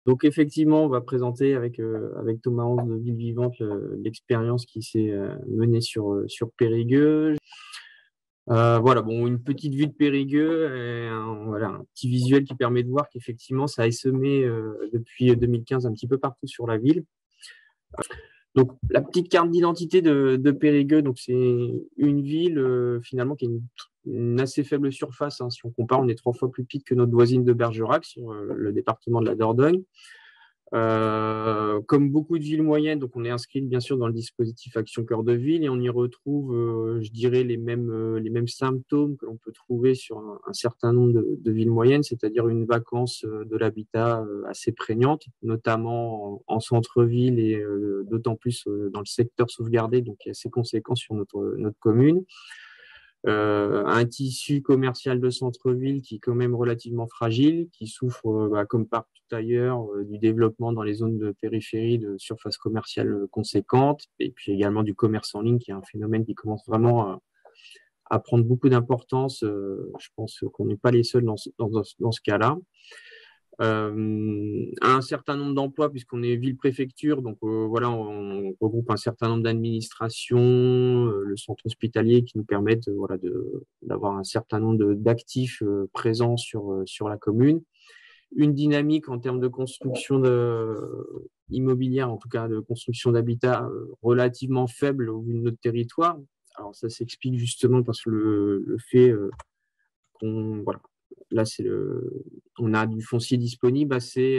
Donc effectivement, on va présenter avec Thomas Hans de Ville Vivante l'expérience qui s'est menée sur Périgueux. Voilà, bon, une petite vue de Périgueux, et voilà, un petit visuel qui permet de voir qu'effectivement, ça a essaimé depuis 2015 un petit peu partout sur la ville. Donc, la petite carte d'identité de Périgueux, donc c'est une ville finalement qui a une assez faible surface. Hein. Si on compare, on est 3 fois plus petite que notre voisine de Bergerac sur le département de la Dordogne. Comme beaucoup de villes moyennes, donc on est inscrit bien sûr dans le dispositif Action Cœur de Ville et on y retrouve, je dirais, les mêmes symptômes que l'on peut trouver sur un certain nombre de villes moyennes, c'est-à-dire une vacance de l'habitat assez prégnante, notamment en centre-ville et d'autant plus dans le secteur sauvegardé, donc qui est assez conséquent sur notre commune. Un tissu commercial de centre-ville qui est quand même relativement fragile, qui souffre, comme partout ailleurs, du développement dans les zones de périphérie de surface commerciale conséquente, et puis également du commerce en ligne, qui est un phénomène qui commence vraiment à prendre beaucoup d'importance. Je pense qu'on n'est pas les seuls dans ce cas-là. Un certain nombre d'emplois puisqu'on est ville-préfecture, donc voilà, on regroupe un certain nombre d'administrations, le centre hospitalier qui nous permettent voilà, d'avoir un certain nombre d'actifs présents sur la commune. Une dynamique en termes de construction immobilière, en tout cas de construction d'habitat relativement faible au vu de notre territoire. Alors ça s'explique justement parce que le fait qu'on voilà, là, on a du foncier disponible assez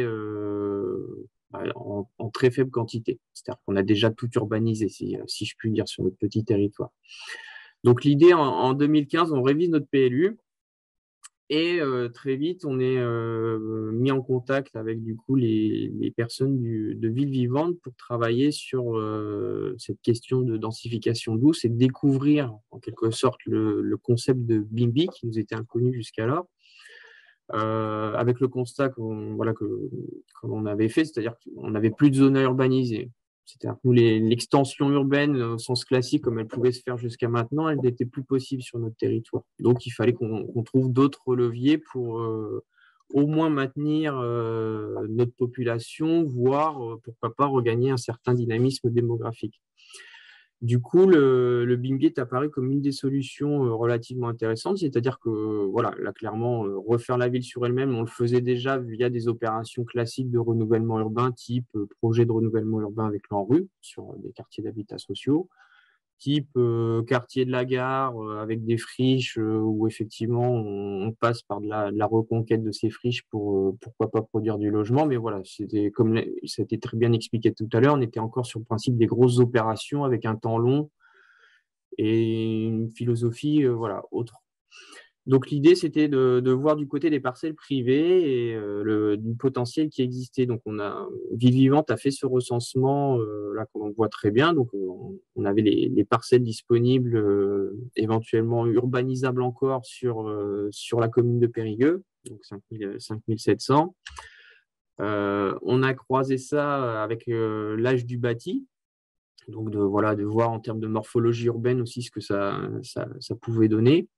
en très faible quantité. C'est-à-dire qu'on a déjà tout urbanisé, si je puis dire, sur notre petit territoire. Donc l'idée, en 2015, on révise notre PLU et très vite, on est mis en contact avec du coup les personnes de Ville Vivante pour travailler sur cette question de densification douce et découvrir en quelque sorte le concept de BIMBY qui nous était inconnu jusqu'alors. Avec le constat voilà, que l'on avait fait, c'est-à-dire qu'on n'avait plus de zones à urbaniser. C'est-à-dire que nous, l'extension urbaine, au sens classique, comme elle pouvait se faire jusqu'à maintenant, elle n'était plus possible sur notre territoire. Donc, il fallait qu'on trouve d'autres leviers pour au moins maintenir notre population, voire, pourquoi pas, regagner un certain dynamisme démographique. Du coup, le BIMBY est apparu comme une des solutions relativement intéressantes, c'est-à-dire que, voilà, là, clairement, refaire la ville sur elle-même, on le faisait déjà via des opérations classiques de renouvellement urbain, type projet de renouvellement urbain avec l'ANRU sur des quartiers d'habitat sociaux, type quartier de la gare avec des friches où effectivement on passe par de la reconquête de ces friches pour pourquoi pas produire du logement. Mais voilà, c'était comme ça a été très bien expliqué tout à l'heure, on était encore sur le principe des grosses opérations avec un temps long et une philosophie voilà, autre. Donc l'idée, c'était de voir du côté des parcelles privées et du potentiel qui existait. Donc Ville Vivante a fait ce recensement là qu'on voit très bien. Donc on avait les parcelles disponibles, éventuellement urbanisables encore sur la commune de Périgueux, donc 5700. On a croisé ça avec l'âge du bâti. Donc voilà, de voir en termes de morphologie urbaine aussi ce que ça pouvait donner.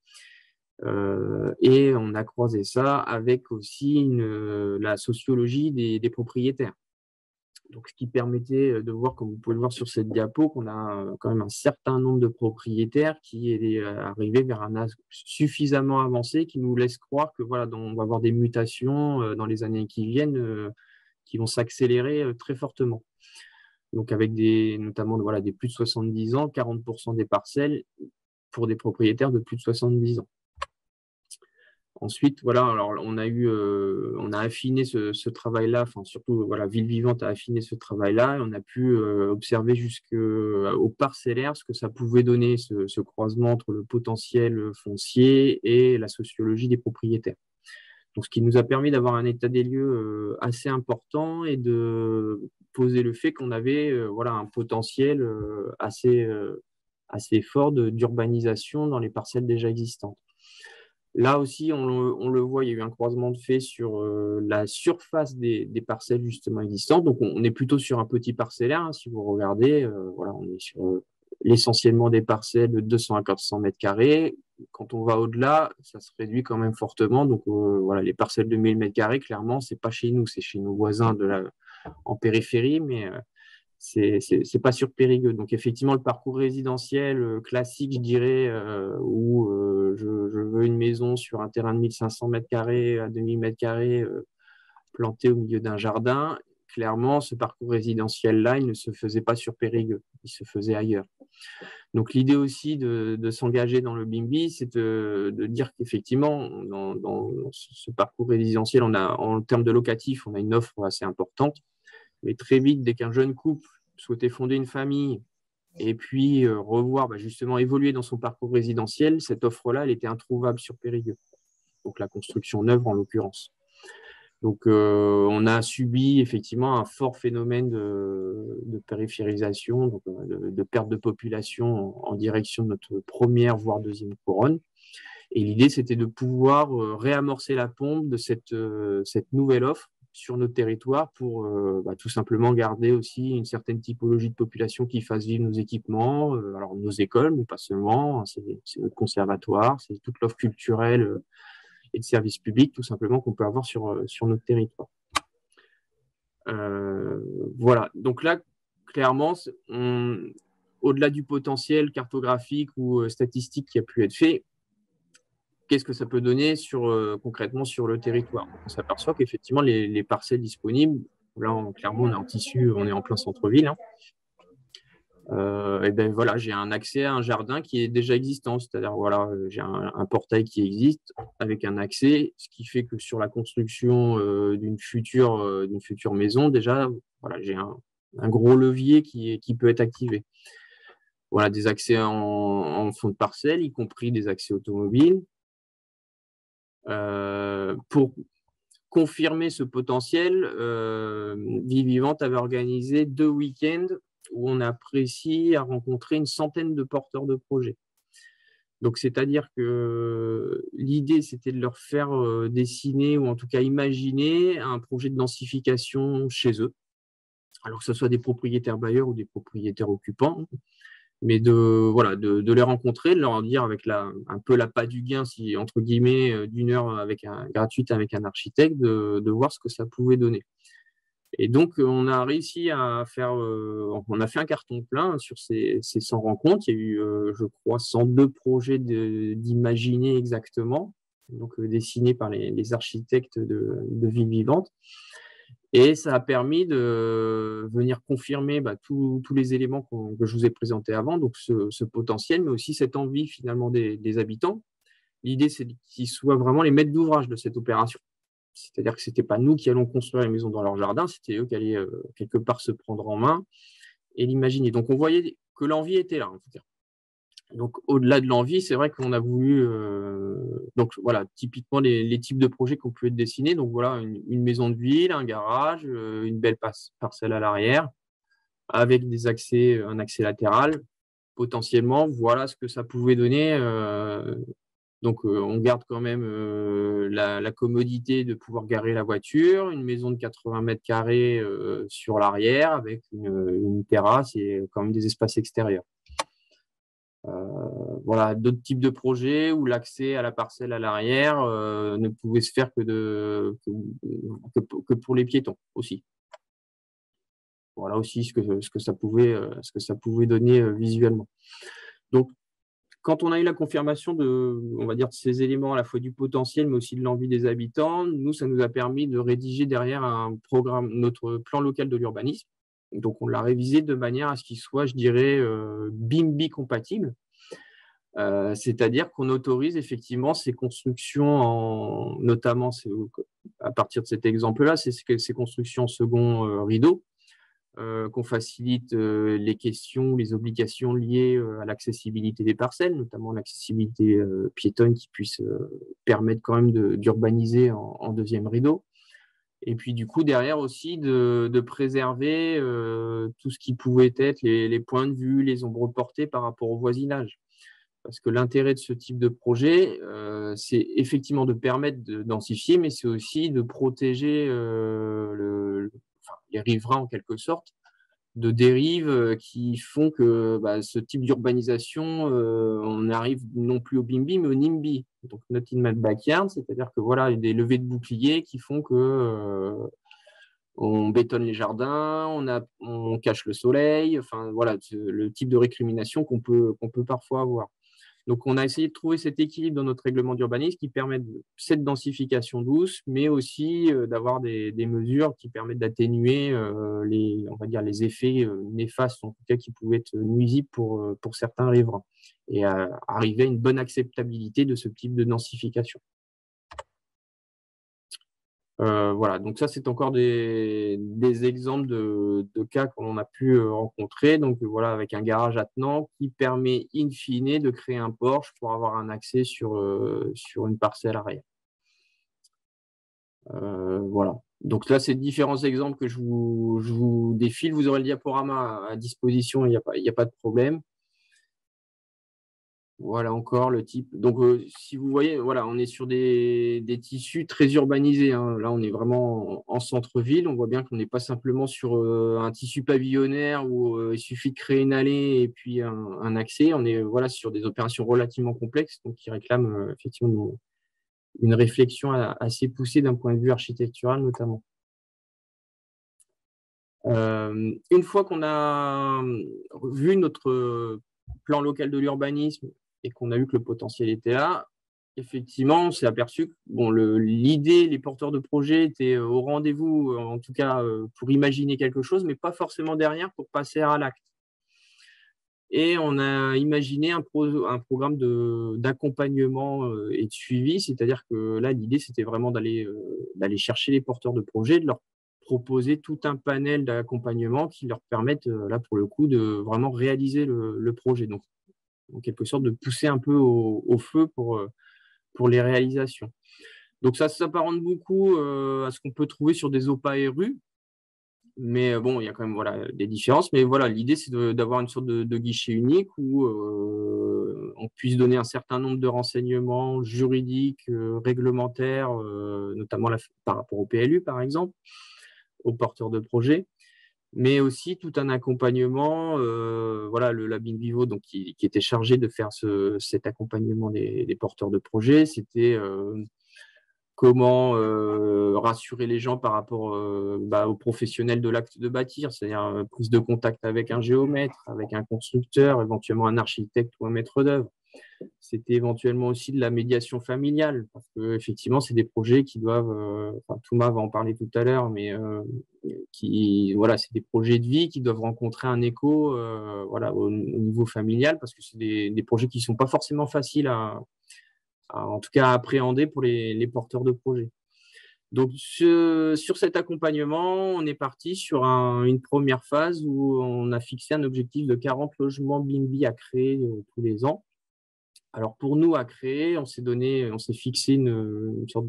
Et on a croisé ça avec aussi la sociologie des propriétaires. Donc, ce qui permettait de voir, comme vous pouvez le voir sur cette diapo, qu'on a quand même un certain nombre de propriétaires qui est arrivé vers un âge suffisamment avancé qui nous laisse croire que voilà, on va avoir des mutations dans les années qui viennent qui vont s'accélérer très fortement. Donc, avec notamment voilà, des plus de 70 ans, 40% des parcelles pour des propriétaires de plus de 70 ans. Ensuite, voilà, alors on a affiné ce travail-là, enfin surtout, voilà, Ville Vivante a affiné ce travail-là et on a pu observer jusqu'au parcellaire ce que ça pouvait donner, ce croisement entre le potentiel foncier et la sociologie des propriétaires. Donc, ce qui nous a permis d'avoir un état des lieux assez important et de poser le fait qu'on avait voilà, un potentiel assez fort d'urbanisation dans les parcelles déjà existantes. Là aussi, on le voit, il y a eu un croisement de faits sur la surface des parcelles justement existantes. Donc, on est plutôt sur un petit parcellaire. Hein, si vous regardez, voilà, on est sur essentiellement des parcelles de 200 à 400 mètres carrés. Quand on va au-delà, ça se réduit quand même fortement. Donc voilà, les parcelles de 1000 mètres carrés, clairement, c'est pas chez nous, c'est chez nos voisins en périphérie, mais c'est pas sur Périgueux. Donc effectivement, le parcours résidentiel classique, je dirais, où je veux une maison sur un terrain de 1500 mètres carrés à 2000 mètres carrés planté au milieu d'un jardin. Clairement, ce parcours résidentiel-là, il ne se faisait pas sur Périgueux, il se faisait ailleurs. Donc l'idée aussi de s'engager dans le BIMBI, c'est de dire qu'effectivement, dans ce parcours résidentiel, en termes de locatif, on a une offre assez importante. Mais très vite, dès qu'un jeune couple souhaitait fonder une famille et puis revoir, justement, évoluer dans son parcours résidentiel, cette offre-là, elle était introuvable sur Périgueux. Donc la construction neuve en l'occurrence. Donc on a subi effectivement un fort phénomène de périphérisation, donc, de perte de population en direction de notre première, voire deuxième couronne. Et l'idée, c'était de pouvoir réamorcer la pompe de cette nouvelle offre sur notre territoire pour tout simplement garder aussi une certaine typologie de population qui fasse vivre nos équipements, alors nos écoles, mais pas seulement, c'est notre conservatoire, c'est toute l'offre culturelle et de services publics tout simplement qu'on peut avoir sur notre territoire. Voilà, donc là, clairement, au-delà du potentiel cartographique ou statistique qui a pu être fait, qu'est-ce que ça peut donner concrètement sur le territoire? On s'aperçoit qu'effectivement, les parcelles disponibles, là, clairement, on est en tissu, on est en plein centre-ville. Hein. Et ben voilà, j'ai un accès à un jardin qui est déjà existant, c'est-à-dire voilà, j'ai un portail qui existe avec un accès, ce qui fait que sur la construction d'une future maison, déjà, voilà, j'ai un gros levier qui peut être activé. Voilà, des accès en fond de parcelle, y compris des accès automobiles. Pour confirmer ce potentiel, Vie Vivante avait organisé 2 week-ends où on a réussi à rencontrer une centaine de porteurs de projets. Donc, c'est-à-dire que l'idée, c'était de leur faire dessiner ou en tout cas imaginer un projet de densification chez eux. Alors que ce soit des propriétaires bailleurs ou des propriétaires occupants, mais de les rencontrer, de leur dire avec un peu l'appât du gain, si, entre guillemets, d'une heure gratuite avec un architecte, de voir ce que ça pouvait donner. Et donc, on a réussi à faire, on a fait un carton plein sur ces 100 rencontres. Il y a eu, je crois, 102 projets d'imaginer exactement, donc dessinés par les architectes de Vie Vivante. Et ça a permis de venir confirmer tous les éléments que je vous ai présentés avant, donc ce potentiel, mais aussi cette envie finalement des habitants. L'idée, c'est qu'ils soient vraiment les maîtres d'ouvrage de cette opération. C'est-à-dire que ce n'était pas nous qui allons construire les maisons dans leur jardin, c'était eux qui allaient quelque part se prendre en main et l'imaginer. Donc on voyait que l'envie était là, en tout cas. Donc au-delà de l'envie, c'est vrai qu'on a voulu, donc voilà, typiquement les types de projets qu'on pouvait dessiner. Donc voilà, une maison de ville, un garage, une belle parcelle à l'arrière, avec un accès latéral. Potentiellement, voilà ce que ça pouvait donner. Donc on garde quand même la commodité de pouvoir garer la voiture, une maison de 80 mètres carrés sur l'arrière avec une terrasse et quand même des espaces extérieurs. Voilà, d'autres types de projets où l'accès à la parcelle à l'arrière ne pouvait se faire que pour les piétons aussi. Voilà aussi ce que ça pouvait donner visuellement. Donc, quand on a eu la confirmation on va dire, de ces éléments à la fois du potentiel, mais aussi de l'envie des habitants, nous, ça nous a permis de rédiger derrière notre plan local de l'urbanisme. Donc, on l'a révisé de manière à ce qu'il soit, je dirais, BIMBI compatible. C'est-à-dire qu'on autorise effectivement ces constructions, notamment à partir de cet exemple-là, c'est ces constructions en second rideau, qu'on facilite les questions, les obligations liées à l'accessibilité des parcelles, notamment l'accessibilité piétonne qui puisse permettre quand même d'urbaniser en deuxième rideau. Et puis du coup, derrière aussi, de préserver tout ce qui pouvait être les points de vue, les ombres portées par rapport au voisinage. Parce que l'intérêt de ce type de projet, c'est effectivement de permettre de densifier, mais c'est aussi de protéger les riverains en quelque sorte, dérives qui font que ce type d'urbanisation, on arrive non plus au BIMBY, mais au NIMBY, donc Not in My Backyard, c'est-à-dire que voilà, il y a des levées de boucliers qui font que on bétonne les jardins, on cache le soleil, enfin voilà, le type de récrimination qu'on peut parfois avoir. Donc, on a essayé de trouver cet équilibre dans notre règlement d'urbanisme qui permet cette densification douce, mais aussi d'avoir des mesures qui permettent d'atténuer on va dire, les effets néfastes, en tout cas, qui pouvaient être nuisibles pour certains riverains, et arriver à une bonne acceptabilité de ce type de densification. Voilà, donc ça, c'est encore des exemples de cas qu'on a pu rencontrer. Donc voilà, avec un garage attenant qui permet in fine de créer un porche pour avoir un accès sur une parcelle arrière. Voilà. Donc là, c'est différents exemples que je vous défile. Vous aurez le diaporama à disposition, il n'y a pas de problème. Voilà encore le type. Donc, si vous voyez, voilà, on est sur des tissus très urbanisés, hein. Là, on est vraiment en centre-ville. On voit bien qu'on n'est pas simplement sur un tissu pavillonnaire où il suffit de créer une allée et puis un accès. On est voilà, sur des opérations relativement complexes, donc qui réclament effectivement une réflexion assez poussée d'un point de vue architectural notamment. Une fois qu'on a vu notre plan local de l'urbanisme et qu'on a vu que le potentiel était là, effectivement, on s'est aperçu que bon, l'idée, les porteurs de projets étaient au rendez-vous, en tout cas pour imaginer quelque chose, mais pas forcément derrière pour passer à l'acte. Et on a imaginé un programme d'accompagnement et de suivi, c'est-à-dire que là, l'idée, c'était vraiment d'aller chercher les porteurs de projets, de leur proposer tout un panel d'accompagnement qui leur permettent, là, pour le coup, de vraiment réaliser le projet. Donc, en quelque sorte, de pousser un peu au feu pour les réalisations. Donc, ça s'apparente beaucoup à ce qu'on peut trouver sur des OPA RU, mais bon, il y a quand même voilà, des différences. Mais voilà, l'idée, c'est d'avoir une sorte de guichet unique où on puisse donner un certain nombre de renseignements juridiques, réglementaires, notamment par rapport au PLU, par exemple, aux porteurs de projets, mais aussi tout un accompagnement. Voilà, le Lab Vivo, donc, qui était chargé de faire cet accompagnement des porteurs de projets, c'était comment rassurer les gens par rapport aux professionnels de l'acte de bâtir, c'est-à-dire prise de contact avec un géomètre, avec un constructeur, éventuellement un architecte ou un maître d'œuvre. C'était éventuellement aussi de la médiation familiale, parce que effectivement, c'est des projets qui doivent, Thomas va en parler tout à l'heure, mais voilà, c'est des projets de vie qui doivent rencontrer un écho voilà, au niveau familial, parce que c'est des projets qui ne sont pas forcément faciles en tout cas à appréhender pour les porteurs de projets. Donc, sur cet accompagnement, on est parti sur une première phase où on a fixé un objectif de 40 logements BIMBY à créer tous les ans. Alors, pour nous, à créer, on s'est fixé une sorte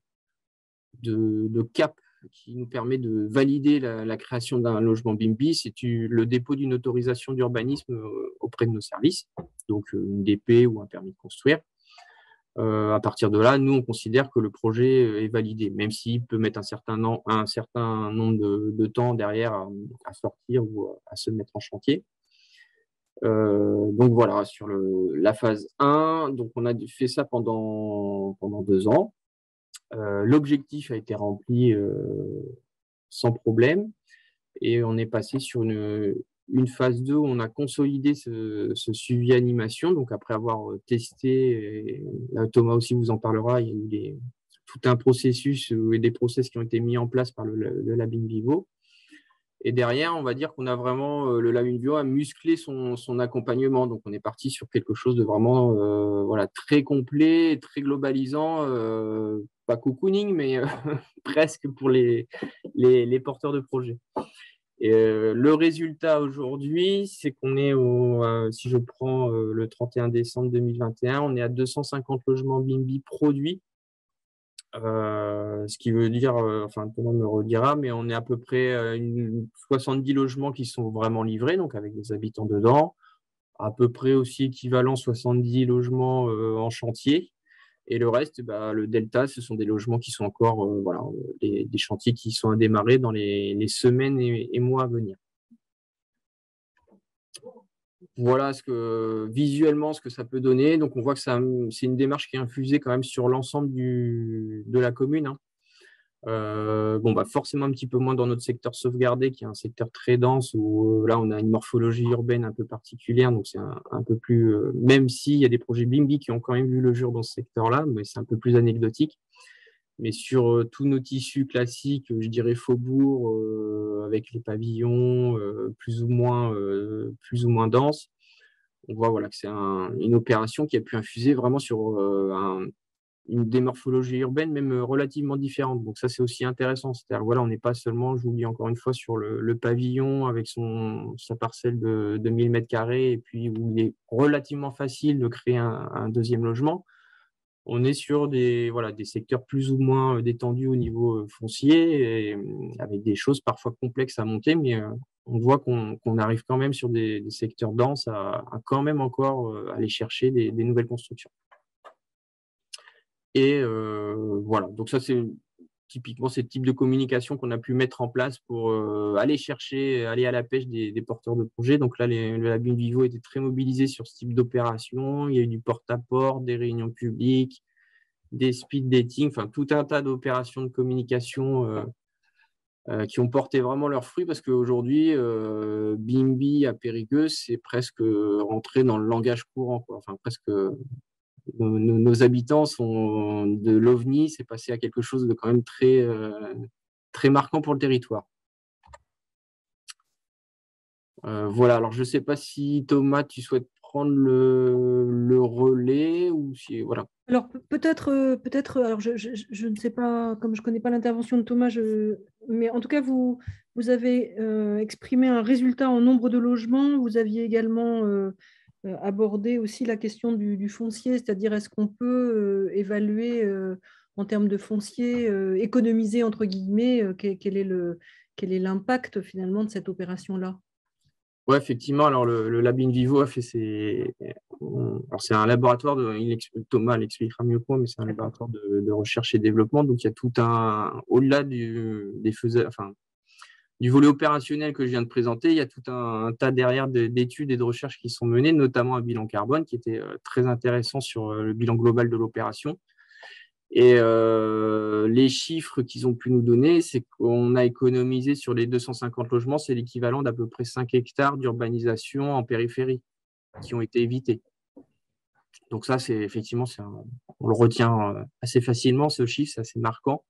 de cap qui nous permet de valider la création d'un logement BIMBY. C'est le dépôt d'une autorisation d'urbanisme auprès de nos services, donc une DP ou un permis de construire. À partir de là, nous, on considère que le projet est validé, même s'il peut mettre un certain nombre de temps derrière à sortir ou à se mettre en chantier. Donc voilà, sur la phase 1, donc on a fait ça pendant 2 ans. L'objectif a été rempli sans problème et on est passé sur une phase 2 où on a consolidé ce suivi animation. Donc, après avoir testé, et là, Thomas aussi vous en parlera, il y a eu tout un processus et des process qui ont été mis en place par le Lab Vivo. Et derrière, on va dire qu'on a vraiment, le Lab Vivo a musclé son accompagnement. Donc, on est parti sur quelque chose de vraiment voilà, très complet, très globalisant, pas cocooning, mais presque pour les porteurs de projets. Et le résultat aujourd'hui, c'est qu'on est si je prends le 31 décembre 2021, on est à 250 logements BIMBY produits. Ce qui veut dire, enfin, tout le monde me redira, mais on est à peu près 70 logements qui sont vraiment livrés, donc avec des habitants dedans. À peu près aussi équivalent 70 logements en chantier. Et le reste, le delta, ce sont des logements qui sont encore voilà, des chantiers qui sont à démarrer dans les semaines et mois à venir. voilà visuellement ce que ça peut donner. Donc, on voit que c'est une démarche qui est infusée quand même sur l'ensemble de la commune, hein. Bon, bah, forcément un petit peu moins dans notre secteur sauvegardé, qui est un secteur très dense, où là, on a une morphologie urbaine un peu particulière. Donc, c'est un peu plus, même s'il y a des projets BIMBY qui ont quand même vu le jour dans ce secteur-là, mais c'est un peu plus anecdotique. Mais sur tous nos tissus classiques, je dirais faubourg, avec les pavillons plus ou moins denses, on voit voilà, que c'est une opération qui a pu infuser vraiment sur une démorphologie urbaine, même relativement différente. Donc ça, c'est aussi intéressant. C'est-à-dire, voilà, on n'est pas seulement, je vous dis encore une fois, sur le pavillon avec sa parcelle de 1000 mètres carrés, et puis où il est relativement facile de créer un deuxième logement. On est sur voilà, des secteurs plus ou moins détendus au niveau foncier, et, avec des choses parfois complexes à monter, mais on voit qu'on arrive quand même sur des secteurs denses à quand même encore aller chercher des nouvelles constructions. Et voilà, donc ça, c'est typiquement ce type de communication qu'on a pu mettre en place pour aller à la pêche des porteurs de projets. Donc là, le Lab In Vivo était très mobilisé sur ce type d'opération. Il y a eu du porte-à-porte, des réunions publiques, des speed dating, enfin tout un tas d'opérations de communication qui ont porté vraiment leurs fruits, parce qu'aujourd'hui, Bimby à Périgueux, c'est presque rentré dans le langage courant, quoi. Enfin, presque nos habitants sont de l'OVNI, c'est passé à quelque chose de quand même très marquant pour le territoire. Voilà, alors je ne sais pas si Thomas, tu souhaites prendre le relais ou si voilà. Alors peut-être, alors je ne sais pas, comme je ne connais pas l'intervention de Thomas, mais en tout cas, vous avez exprimé un résultat en nombre de logements. Vous aviez également abordé aussi la question du foncier, c'est-à-dire est-ce qu'on peut évaluer en termes de foncier, économiser entre guillemets, quel est l'impact finalement de cette opération-là? Ouais, effectivement. Alors, le Lab In Vivo a fait alors, c'est un laboratoire Thomas l'expliquera mieux que moi, mais c'est un laboratoire de recherche et développement. Donc, il y a tout au-delà du volet opérationnel que je viens de présenter, il y a tout un tas derrière d'études et de recherches qui sont menées, notamment un bilan carbone qui était très intéressant sur le bilan global de l'opération. Et les chiffres qu'ils ont pu nous donner, c'est qu'on a économisé sur les 250 logements, c'est l'équivalent d'à peu près 5 hectares d'urbanisation en périphérie qui ont été évités. Donc ça, c'est effectivement, on le retient assez facilement, ce chiffre, c'est assez marquant.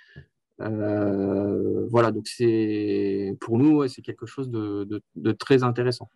Voilà, donc pour nous, ouais, c'est quelque chose de très intéressant.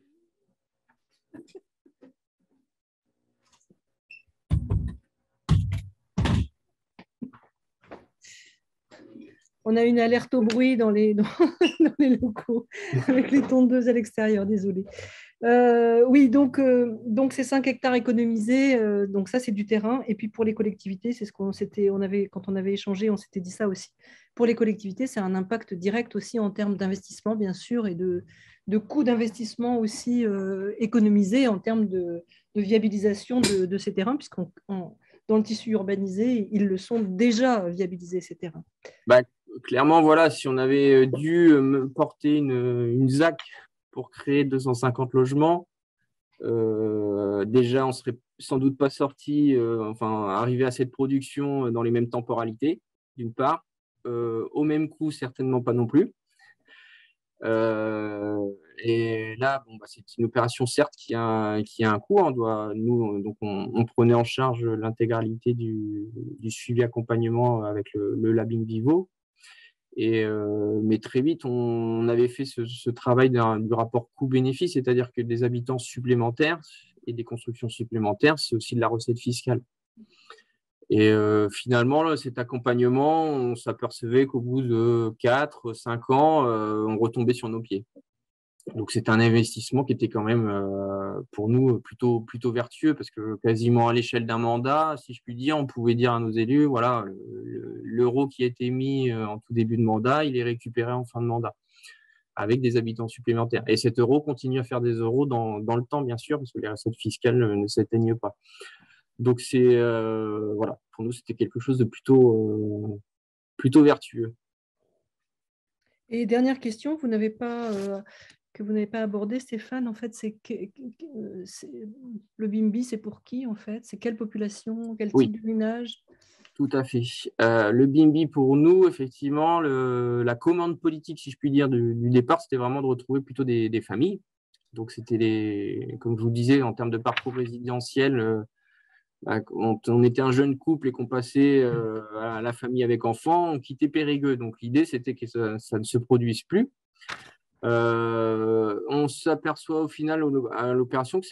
On a une alerte au bruit dans les locaux avec les tondeuses à l'extérieur, désolé. Oui, donc c'est 5 hectares économisés, donc ça c'est du terrain. Et puis pour les collectivités, c'est ce quand on avait échangé, on s'était dit ça aussi. Pour les collectivités, c'est un impact direct aussi en termes d'investissement, bien sûr, et de coûts d'investissement aussi économisés en termes de viabilisation de ces terrains, dans le tissu urbanisé, ils le sont déjà viabilisés, ces terrains. Bah, clairement, voilà, si on avait dû porter une ZAC pour créer 250 logements, déjà, on serait sans doute pas sorti, enfin, arrivé à cette production dans les mêmes temporalités, d'une part. Au même coût, certainement pas non plus. Et là, bon, bah, c'est une opération, certes, qui a un coût. Donc on prenait en charge l'intégralité du suivi accompagnement avec le Lab In Vivo. Mais très vite, on avait fait ce travail du rapport coût-bénéfice, c'est-à-dire que des habitants supplémentaires et des constructions supplémentaires, c'est aussi de la recette fiscale. Et finalement, là, cet accompagnement, on s'apercevait qu'au bout de 4-5 ans, on retombait sur nos pieds. Donc, c'est un investissement qui était quand même, pour nous, plutôt vertueux, parce que quasiment à l'échelle d'un mandat, si je puis dire, on pouvait dire à nos élus, voilà, l'euro qui a été mis en tout début de mandat, il est récupéré en fin de mandat, avec des habitants supplémentaires. Et cet euro continue à faire des euros dans le temps, bien sûr, parce que les recettes fiscales ne s'éteignent pas. Donc, voilà, pour nous, c'était quelque chose de plutôt vertueux. Et dernière question, vous n'avez pas que vous n'avez pas abordé, Stéphane, en fait, le BIMBY, c'est pour qui, en fait? C'est quelle population, quel Oui, type de ménage? tout à fait. Le BIMBY, pour nous, effectivement, la commande politique, si je puis dire, du départ, c'était vraiment de retrouver plutôt des familles. Donc, c'était comme je vous disais, en termes de parcours résidentiel, quand on était un jeune couple et qu'on passait à la famille avec enfants, on quittait Périgueux. Donc, l'idée, c'était que ça ne se produise plus. On s'aperçoit au final à l'opération que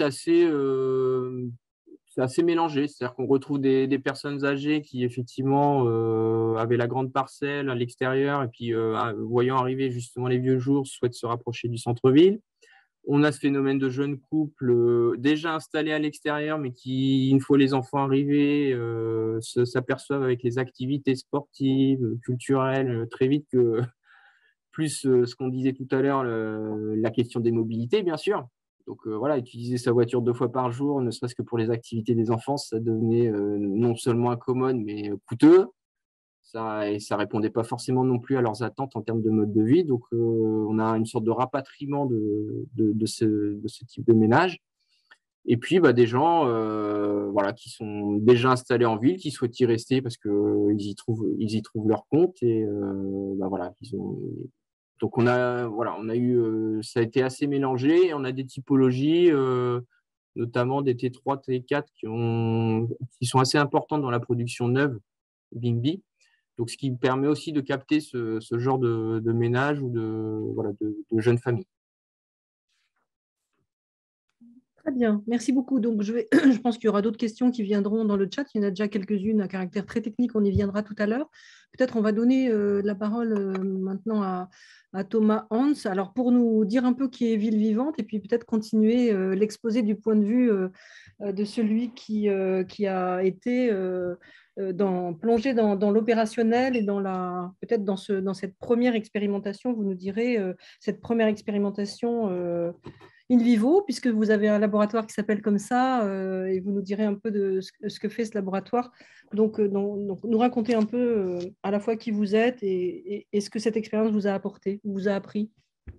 c'est assez mélangé. C'est-à-dire qu'on retrouve des personnes âgées qui, effectivement, avaient la grande parcelle à l'extérieur et puis, voyant arriver justement les vieux jours, souhaitent se rapprocher du centre-ville. On a ce phénomène de jeunes couples déjà installés à l'extérieur, mais qui, une fois les enfants arrivés, s'aperçoivent avec les activités sportives, culturelles, très vite que plus ce qu'on disait tout à l'heure, la question des mobilités, bien sûr. Donc voilà, utiliser sa voiture 2 fois par jour, ne serait-ce que pour les activités des enfants, ça devenait non seulement incommode, mais coûteux. Et ça répondait pas forcément non plus à leurs attentes en termes de mode de vie. Donc on a une sorte de rapatriement de ce type de ménage. Et puis bah, des gens voilà, qui sont déjà installés en ville, qui souhaitent y rester parce qu'ils y trouvent leur compte. Et bah, voilà, donc on a eu, ça a été assez mélangé. On a des typologies, notamment des T3, T4 qui sont assez importantes dans la production neuve Bimby. Donc ce qui permet aussi de capter ce genre de ménage ou voilà, de jeunes familles. Très bien, merci beaucoup. Donc, je pense qu'il y aura d'autres questions qui viendront dans le chat. Il y en a déjà quelques-unes à caractère très technique, on y viendra tout à l'heure. Peut-être on va donner la parole maintenant à Thomas Hans. Alors, pour nous dire un peu qui est Ville Vivante et puis peut-être continuer l'exposé du point de vue de celui qui a été plongé dans l'opérationnel et peut-être dans cette première expérimentation. Vous nous direz cette première expérimentation in vivo, puisque vous avez un laboratoire qui s'appelle comme ça, et vous nous direz un peu de ce que fait ce laboratoire. Donc, nous raconter un peu à la fois qui vous êtes et ce que cette expérience vous a apporté, vous a appris.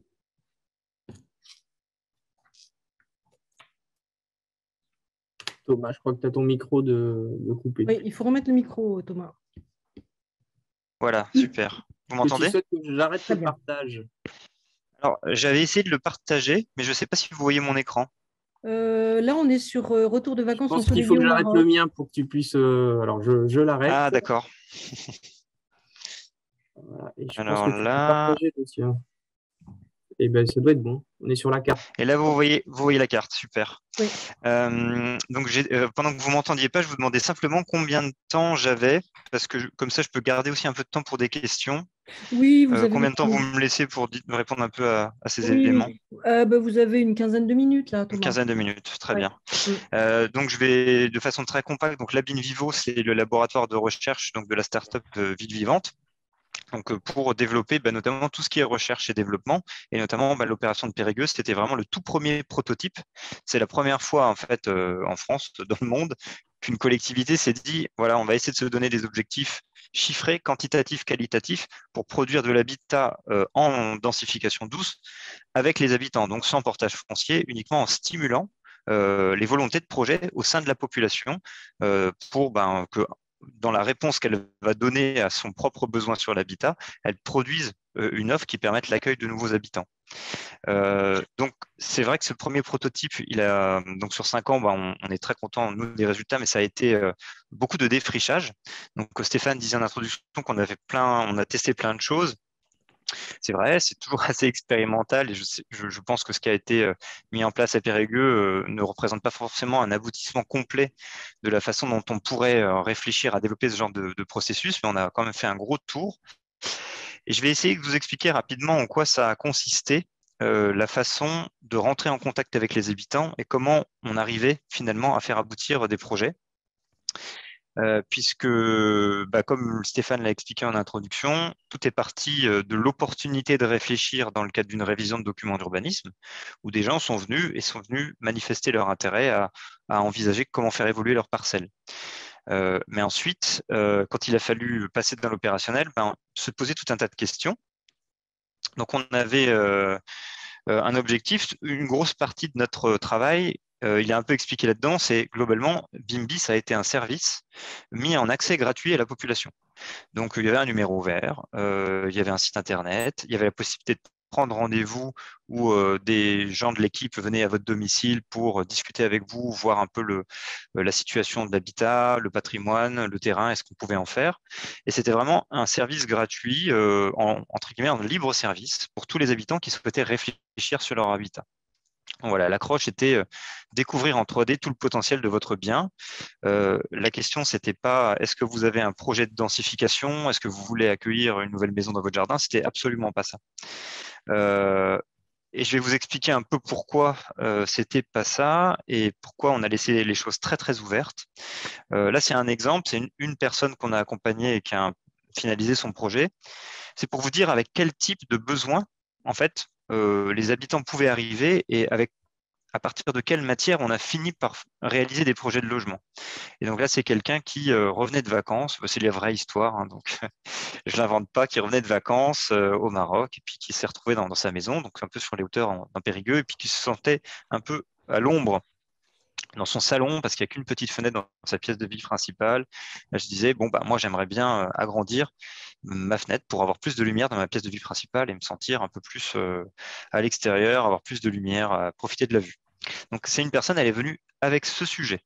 Thomas, je crois que tu as ton micro de coupé. Oui, il faut remettre le micro, Thomas. Voilà, super. Vous Que tu m'entendez? souhaites que j'arrête Très le bien. partage? Alors, j'avais essayé de le partager, mais je ne sais pas si vous voyez mon écran. Là, on est sur retour de Je vacances pense qu'il faut ensoleillées que au j'arrête le Maroc. mien pour que tu puisses. Alors, je l'arrête. Ah, d'accord. Voilà, et je pense Alors que tu peux là, partager le tien. Et ben, ça doit être bon. On est sur la carte. et là, vous voyez la carte, super. Oui. Donc, pendant que vous m'entendiez pas, je vous demandais simplement combien de temps j'avais, parce que comme ça, je peux garder aussi un peu de temps pour des questions. Oui, vous avez Combien de temps vous me laissez pour me répondre un peu à ces éléments? oui, vous avez une quinzaine de minutes là, Une Thomas. quinzaine de minutes, très Ouais. bien. Donc, je vais de façon très compacte. Donc, Labin Vivo, c'est le laboratoire de recherche donc, de la startup Ville Vivante. Donc, pour développer notamment tout ce qui est recherche et développement, et notamment l'opération de Périgueux, c'était vraiment le tout premier prototype. C'est la première fois en fait en France, dans le monde, qu'une collectivité s'est dit voilà, on va essayer de se donner des objectifs chiffrés, quantitatifs, qualitatifs, pour produire de l'habitat en densification douce avec les habitants, donc sans portage foncier, uniquement en stimulant les volontés de projet au sein de la population pour que dans la réponse qu'elle va donner à son propre besoin sur l'habitat, elle produise une offre qui permette l'accueil de nouveaux habitants. Donc, c'est vrai que ce premier prototype, donc sur 5 ans, on est très content nous des résultats, mais ça a été beaucoup de défrichage. Donc, Stéphane disait en introduction qu'on on a testé plein de choses. C'est vrai, c'est toujours assez expérimental et je pense que ce qui a été mis en place à Périgueux ne représente pas forcément un aboutissement complet de la façon dont on pourrait réfléchir à développer ce genre de processus, mais on a quand même fait un gros tour. Et je vais essayer de vous expliquer rapidement en quoi ça a consisté, la façon de rentrer en contact avec les habitants et comment on arrivait finalement à faire aboutir des projets. Puisque, comme Stéphane l'a expliqué en introduction, tout est parti de l'opportunité de réfléchir dans le cadre d'une révision de documents d'urbanisme, où des gens sont venus manifester leur intérêt à envisager comment faire évoluer leur parcelle. Mais ensuite, quand il a fallu passer dans l'opérationnel, se poser tout un tas de questions. Donc, on avait un objectif. Une grosse partie de notre travail, il est un peu expliqué là-dedans, c'est globalement, Bimby, ça a été un service mis en accès gratuit à la population. Donc, il y avait un numéro vert, il y avait un site internet, il y avait la possibilité de prendre rendez-vous où des gens de l'équipe venaient à votre domicile pour discuter avec vous, voir un peu la situation de l'habitat, le patrimoine, le terrain, et ce qu'on pouvait en faire. Et c'était vraiment un service gratuit, entre guillemets, en libre service pour tous les habitants qui souhaitaient réfléchir sur leur habitat. Voilà, l'accroche était découvrir en 3D tout le potentiel de votre bien. La question, c'était pas est-ce que vous avez un projet de densification, est-ce que vous voulez accueillir une nouvelle maison dans votre jardin, c'était absolument pas ça. Et je vais vous expliquer un peu pourquoi c'était pas ça et pourquoi on a laissé les choses très très ouvertes. Là, c'est un exemple, c'est une personne qu'on a accompagnée et qui a finalisé son projet. C'est pour vous dire avec quel type de besoin, en fait, les habitants pouvaient arriver et à partir de quelle matière on a fini par réaliser des projets de logement. Et donc là, c'est quelqu'un qui revenait de vacances, c'est la vraie histoire, hein, donc je ne l'invente pas, qui revenait de vacances au Maroc et puis qui s'est retrouvé dans sa maison, donc un peu sur les hauteurs d'un Périgueux, et puis qui se sentait un peu à l'ombre dans son salon parce qu'il n'y a qu'une petite fenêtre dans sa pièce de vie principale. Là, je disais, bon, bah, moi, j'aimerais bien agrandir ma fenêtre pour avoir plus de lumière dans ma pièce de vie principale et me sentir un peu plus à l'extérieur, avoir plus de lumière, profiter de la vue. Donc, c'est une personne, elle est venue avec ce sujet.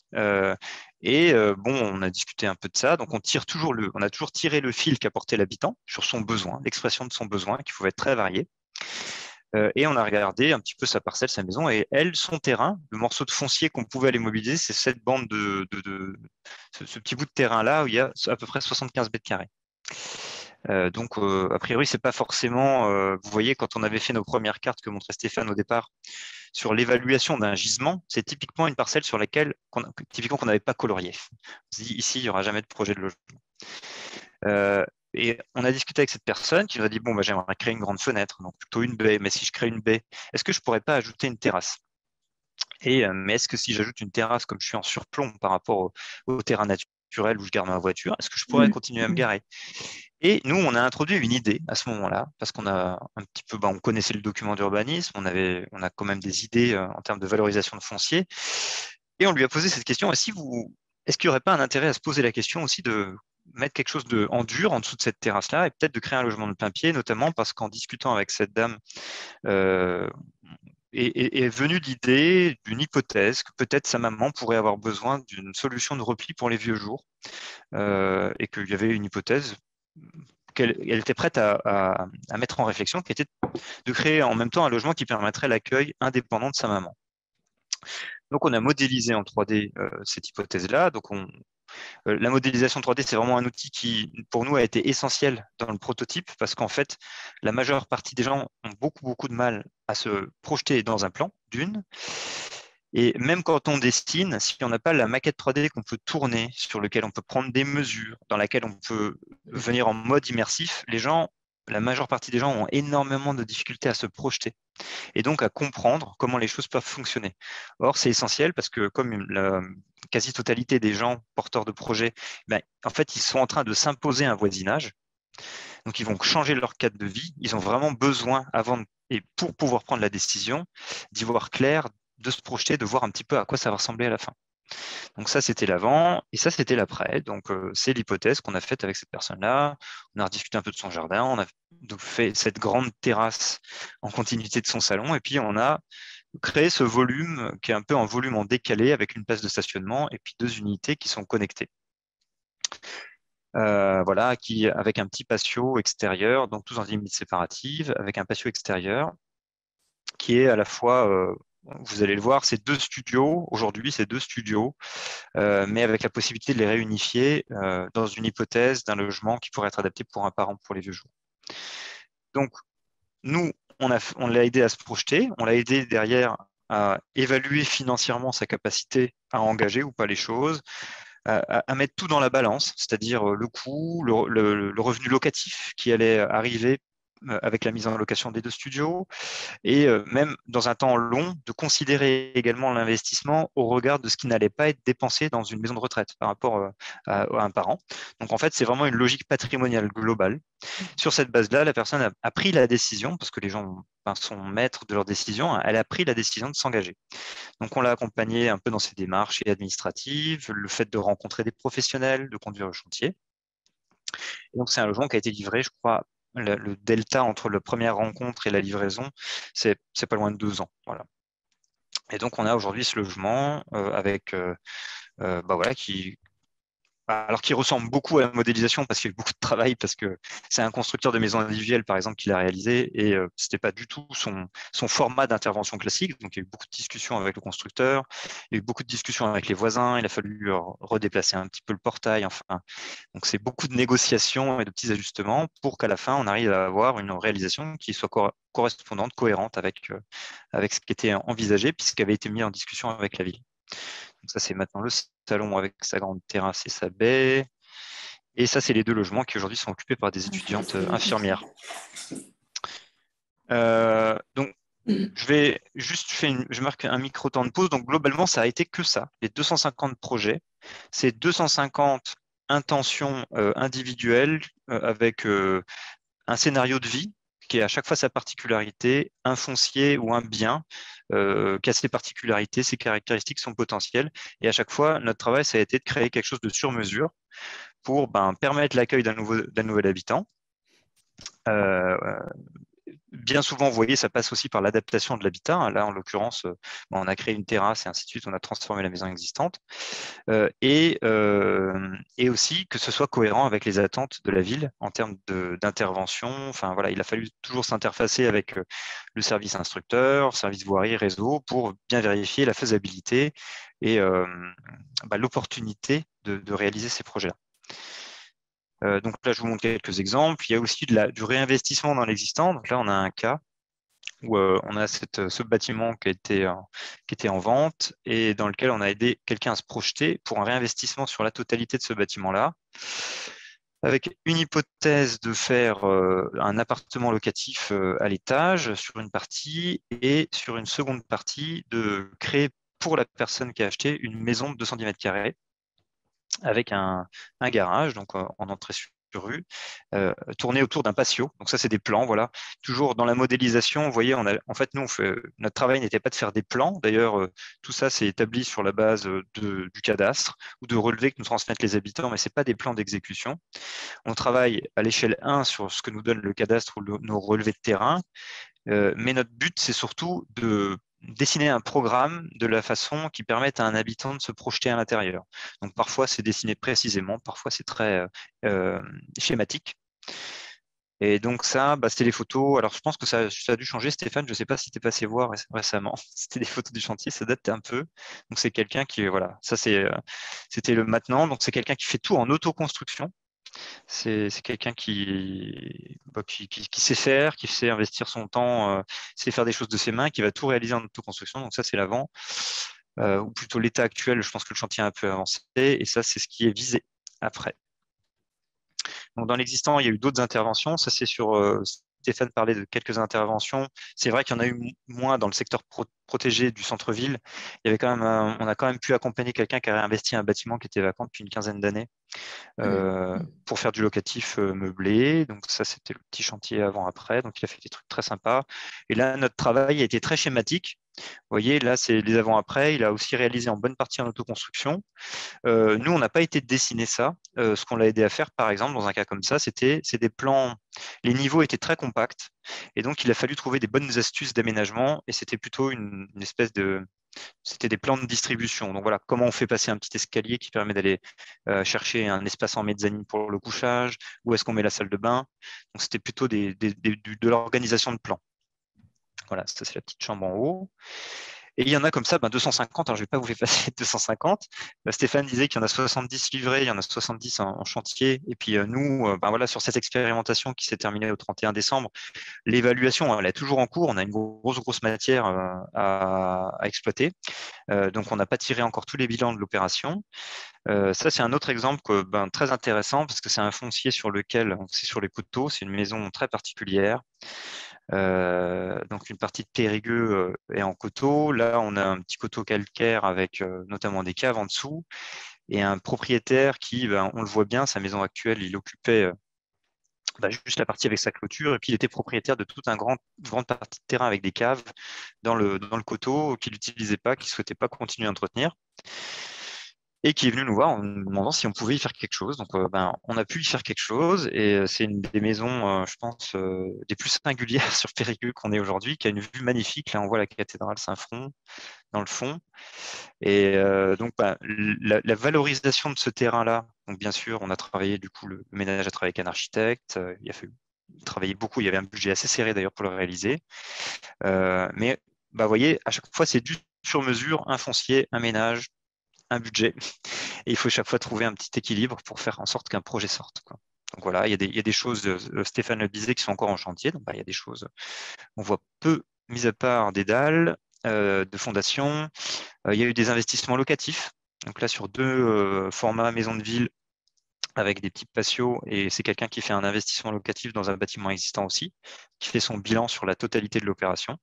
Bon, on a discuté un peu de ça. Donc, on a toujours tiré le fil qu'apportait l'habitant sur son besoin, l'expression de son besoin, qui pouvait être très varié. Et on a regardé un petit peu sa parcelle, sa maison, et elle, son terrain, le morceau de foncier qu'on pouvait aller mobiliser, c'est cette bande ce petit bout de terrain-là où il y a à peu près 75 mètres carrés. Donc, a priori, c'est pas forcément. Vous voyez, quand on avait fait nos premières cartes que montrait Stéphane au départ sur l'évaluation d'un gisement, c'est typiquement une parcelle sur laquelle typiquement qu'on n'avait pas colorié. On se dit ici, il n'y aura jamais de projet de logement. Et on a discuté avec cette personne qui nous a dit bon, bah, j'aimerais créer une grande fenêtre, donc plutôt une baie. Mais si je crée une baie, est-ce que je pourrais pas ajouter une terrasse? Mais est-ce que si j'ajoute une terrasse, comme je suis en surplomb par rapport au terrain naturel où je garde ma voiture, est-ce que je pourrais continuer à me garer? Et nous, on a introduit une idée à ce moment-là, parce qu'on a un petit peu, on connaissait le document d'urbanisme, on a quand même des idées en termes de valorisation de foncier, et on lui a posé cette question est-ce qu'il n'y aurait pas un intérêt à se poser la question aussi de mettre quelque chose en dur en dessous de cette terrasse-là, et peut-être de créer un logement de plein pied, notamment parce qu'en discutant avec cette dame, est venue l'idée d'une hypothèse que peut-être sa maman pourrait avoir besoin d'une solution de repli pour les vieux jours, et qu'il y avait une hypothèse qu'elle était prête à mettre en réflexion, qui était de créer en même temps un logement qui permettrait l'accueil indépendant de sa maman. Donc, on a modélisé en 3D cette hypothèse-là. Donc, la modélisation 3D, c'est vraiment un outil qui, pour nous, a été essentiel dans le prototype parce qu'en fait, la majeure partie des gens ont beaucoup, beaucoup de mal à se projeter dans un plan, d'une. Et même quand on dessine, si on n'a pas la maquette 3D qu'on peut tourner, sur lequel on peut prendre des mesures, dans laquelle on peut venir en mode immersif, la majeure partie des gens ont énormément de difficultés à se projeter et donc à comprendre comment les choses peuvent fonctionner. Or, c'est essentiel parce que comme la quasi-totalité des gens porteurs de projets, en fait, ils sont en train de s'imposer un voisinage. Donc, ils vont changer leur cadre de vie. Ils ont vraiment besoin, et pour pouvoir prendre la décision, d'y voir clair, de se projeter, de voir un petit peu à quoi ça va ressembler à la fin. Donc ça, c'était l'avant et ça, c'était l'après. Donc, c'est l'hypothèse qu'on a faite avec cette personne-là. On a rediscuté un peu de son jardin. On a donc fait cette grande terrasse en continuité de son salon et puis on a créé ce volume qui est un peu un volume en décalé avec une place de stationnement et puis 2 unités qui sont connectées. Voilà, avec un petit patio extérieur, donc tous en limites séparatives, avec un patio extérieur qui est à la fois, vous allez le voir, c'est 2 studios. Aujourd'hui, c'est 2 studios, mais avec la possibilité de les réunifier dans une hypothèse d'un logement qui pourrait être adapté pour un parent pour les vieux jours. Donc, nous, on l'a aidé à se projeter, on l'a aidé derrière à évaluer financièrement sa capacité à engager ou pas les choses, à mettre tout dans la balance, c'est-à-dire le coût, le revenu locatif qui allait arriver avec la mise en location des 2 studios, et même dans un temps long, de considérer également l'investissement au regard de ce qui n'allait pas être dépensé dans une maison de retraite par rapport à un parent. Donc en fait, c'est vraiment une logique patrimoniale globale. Sur cette base-là, la personne a pris la décision, parce que les gens sont maîtres de leur décision. Elle a pris la décision de s'engager. Donc, on l'a accompagnée un peu dans ses démarches administratives, le fait de rencontrer des professionnels, de conduire le chantier. Et donc, c'est un logement qui a été livré, je crois, le delta entre la première rencontre et la livraison, c'est pas loin de 2 ans. Voilà. Et donc, on a aujourd'hui ce logement avec, voilà, qui ressemble beaucoup à la modélisation parce qu'il y a eu beaucoup de travail, parce que c'est un constructeur de maisons individuelles, par exemple, qui l'a réalisé, et ce n'était pas du tout son format d'intervention classique. Donc, il y a eu beaucoup de discussions avec le constructeur, il y a eu beaucoup de discussions avec les voisins, il a fallu redéplacer un petit peu le portail. Enfin, donc, c'est beaucoup de négociations et de petits ajustements pour qu'à la fin, on arrive à avoir une réalisation qui soit correspondante, cohérente avec ce qui était envisagé, puisqu'il avait été mis en discussion avec la ville. Donc ça, c'est maintenant le salon avec sa grande terrasse et sa baie. Et ça, c'est les 2 logements qui aujourd'hui sont occupés par des étudiantes infirmières. Donc, je marque un micro temps de pause. Donc, globalement, ça a été que ça, les 250 projets. C'est 250 intentions individuelles avec un scénario de vie qui a à chaque fois sa particularité, un foncier ou un bien qui a ses particularités, ses caractéristiques, son potentiel. Et à chaque fois, notre travail, ça a été de créer quelque chose de sur mesure pour permettre l'accueil d'un nouvel habitant. Bien souvent, vous voyez, ça passe aussi par l'adaptation de l'habitat. Là, en l'occurrence, on a créé une terrasse et ainsi de suite, on a transformé la maison existante. Et aussi que ce soit cohérent avec les attentes de la ville en termes d'intervention. Enfin, voilà, il a fallu toujours s'interfacer avec le service instructeur, service voirie, réseau, pour bien vérifier la faisabilité et l'opportunité de réaliser ces projets-là. Donc là, je vous montre quelques exemples. Il y a aussi du réinvestissement dans l'existant. Donc là, on a un cas où on a ce bâtiment qui était en vente et dans lequel on a aidé quelqu'un à se projeter pour un réinvestissement sur la totalité de ce bâtiment-là, avec une hypothèse de faire un appartement locatif à l'étage sur une partie et sur une seconde partie de créer pour la personne qui a acheté une maison de 210 mètres carrés avec un garage, donc en entrée sur rue, tourné autour d'un patio. Donc ça, c'est des plans, voilà. Toujours dans la modélisation, vous voyez, en fait, nous, notre travail n'était pas de faire des plans. D'ailleurs, tout ça, c'est établi sur la base du cadastre ou de relevés que nous transmettent les habitants, mais ce n'est pas des plans d'exécution. On travaille à l'échelle 1 sur ce que nous donne le cadastre ou nos relevés de terrain, mais notre but, c'est surtout de dessiner un programme de la façon qui permette à un habitant de se projeter à l'intérieur. Donc parfois c'est dessiné précisément, parfois c'est très schématique. Et donc ça, c'était les photos. Alors je pense que ça a dû changer, Stéphane. Je ne sais pas si tu es passé voir récemment. C'était des photos du chantier, ça date un peu. Donc c'est quelqu'un qui, voilà, ça c'était le maintenant. Donc c'est quelqu'un qui fait tout en autoconstruction. C'est quelqu'un qui sait faire, qui sait investir son temps, sait faire des choses de ses mains, qui va tout réaliser en autoconstruction. Donc ça, c'est l'avant. Ou plutôt l'état actuel, je pense que le chantier a un peu avancé. Et ça, c'est ce qui est visé après. Donc dans l'existant, il y a eu d'autres interventions. Ça, c'est sur Stéphane parlait de quelques interventions. C'est vrai qu'il y en a eu moins dans le secteur protégé du centre-ville. Il y avait quand même, on a quand même pu accompagner quelqu'un qui a réinvesti un bâtiment qui était vacant depuis une quinzaine d'années pour faire du locatif meublé. Donc ça, c'était le petit chantier avant-après. Donc il a fait des trucs très sympas. Et là, notre travail a été très schématique. Vous voyez, là, c'est les avant-après. Il a aussi réalisé en bonne partie en autoconstruction. Nous, on n'a pas été dessiner ça. Ce qu'on l'a aidé à faire, par exemple, dans un cas comme ça, c'est des plans. Les niveaux étaient très compacts. Et donc, il a fallu trouver des bonnes astuces d'aménagement. Et c'était plutôt une espèce de... C'était des plans de distribution. Donc voilà, comment on fait passer un petit escalier qui permet d'aller chercher un espace en mezzanine pour le couchage, où est-ce qu'on met la salle de bain. Donc c'était plutôt de l'organisation de plans. Voilà, ça c'est la petite chambre en haut. Et il y en a comme ça, 250. Alors, je ne vais pas vous faire passer 250. Stéphane disait qu'il y en a 70 livrés, il y en a 70 en chantier. Et puis nous, voilà, sur cette expérimentation qui s'est terminée au 31 décembre, l'évaluation, elle est toujours en cours. On a une grosse matière à exploiter. Donc, on n'a pas tiré encore tous les bilans de l'opération. Ça, c'est un autre exemple très intéressant parce que c'est un foncier sur lequel, c'est sur les coteaux, c'est une maison très particulière. Donc une partie de Périgueux est en coteau. Là, on a un petit coteau calcaire avec notamment des caves en dessous et un propriétaire qui, on le voit bien, sa maison actuelle, il occupait juste la partie avec sa clôture. Et puis, il était propriétaire de toute une grande partie de terrain avec des caves dans le coteau qu'il n'utilisait pas, qu'il ne souhaitait pas continuer à entretenir. Et qui est venu nous voir en nous demandant si on pouvait y faire quelque chose. Donc, on a pu y faire quelque chose. Et c'est une des maisons, je pense, des plus singulières sur Périgueux qu'on ait aujourd'hui, qui a une vue magnifique. Là, on voit la cathédrale Saint-Front dans le fond. Et donc, la valorisation de ce terrain-là, donc bien sûr, on a travaillé, du coup, le ménage a travaillé avec un architecte. Il a fait travailler beaucoup. Il y avait un budget assez serré d'ailleurs pour le réaliser. Mais vous voyez, à chaque fois, c'est du sur mesure, un foncier, un ménage, un budget. Et il faut chaque fois trouver un petit équilibre pour faire en sorte qu'un projet sorte, quoi. Donc voilà, il y a des choses, Stéphane le disait, qui sont encore en chantier. Donc il y a des choses, on voit peu, mis à part des dalles de fondation. Il y a eu des investissements locatifs. Donc là, sur 2 formats maison de ville avec des petits patios, et c'est quelqu'un qui fait un investissement locatif dans un bâtiment existant aussi, qui fait son bilan sur la totalité de l'opération.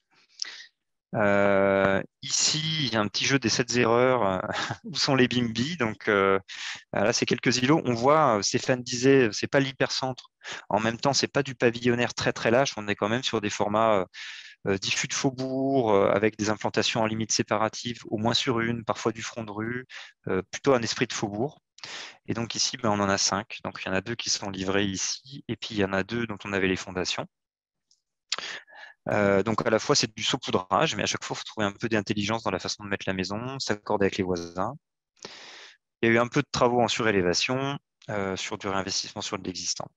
Ici, il y a un petit jeu des 7 erreurs. Où sont les bimbi? Donc là, c'est quelques îlots. On voit, Stéphane disait, c'est pas l'hypercentre. En même temps, c'est pas du pavillonnaire très très lâche. On est quand même sur des formats diffus de faubourg, avec des implantations en limite séparative, au moins sur une, parfois du front de rue, plutôt un esprit de faubourg. Et donc ici, on en a 5. Donc il y en a 2 qui sont livrés ici, et puis il y en a 2 dont on avait les fondations. Donc à la fois c'est du saupoudrage, mais à chaque fois il faut trouver un peu d'intelligence dans la façon de mettre la maison, s'accorder avec les voisins. Il y a eu un peu de travaux en surélévation, sur du réinvestissement sur de l'existant.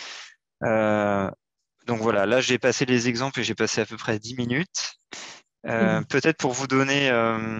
Donc voilà, là j'ai passé les exemples et j'ai passé à peu près 10 minutes. Peut-être pour vous donner,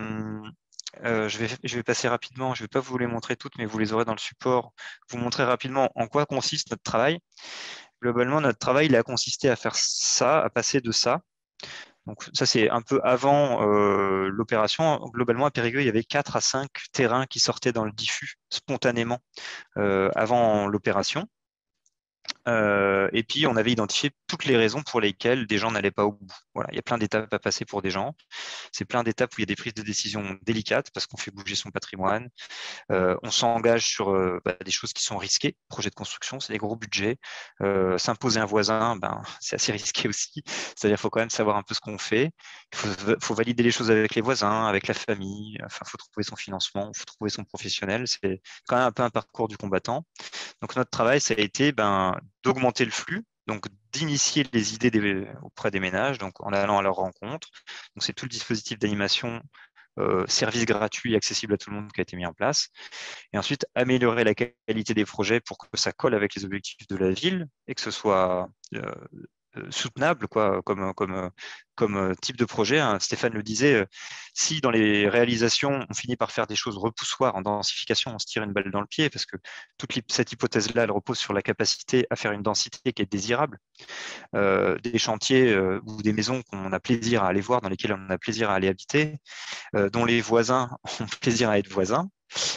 je vais passer rapidement, je ne vais pas vous les montrer toutes, mais vous les aurez dans le support, vous montrer rapidement en quoi consiste notre travail. Globalement, notre travail, il a consisté à faire ça, à passer de ça. Donc ça, c'est un peu avant l'opération. Globalement, à Périgueux, il y avait 4 à 5 terrains qui sortaient dans le diffus spontanément avant l'opération. Et puis, on avait identifié toutes les raisons pour lesquelles des gens n'allaient pas au bout. Voilà, il y a plein d'étapes à passer pour des gens. C'est plein d'étapes où il y a des prises de décision délicates parce qu'on fait bouger son patrimoine. On s'engage sur des choses qui sont risquées. Projet de construction, c'est des gros budgets. S'imposer un voisin, c'est assez risqué aussi. C'est-à-dire qu'il faut quand même savoir un peu ce qu'on fait. Il faut valider les choses avec les voisins, avec la famille. Enfin, il faut trouver son financement, il faut trouver son professionnel. C'est quand même un peu un parcours du combattant. Donc notre travail, ça a été d'augmenter le flux, donc d'initier les idées auprès des ménages, donc en allant à leur rencontre. Donc c'est tout le dispositif d'animation, service gratuit accessible à tout le monde qui a été mis en place. Et ensuite, améliorer la qualité des projets pour que ça colle avec les objectifs de la ville et que ce soit soutenable comme type de projet. Hein. Stéphane le disait, si dans les réalisations, on finit par faire des choses repoussoires en densification, on se tire une balle dans le pied parce que cette hypothèse-là, elle repose sur la capacité à faire une densité qui est désirable. Des chantiers ou des maisons qu'on a plaisir à aller voir, dans lesquelles on a plaisir à aller habiter, dont les voisins ont plaisir à être voisins.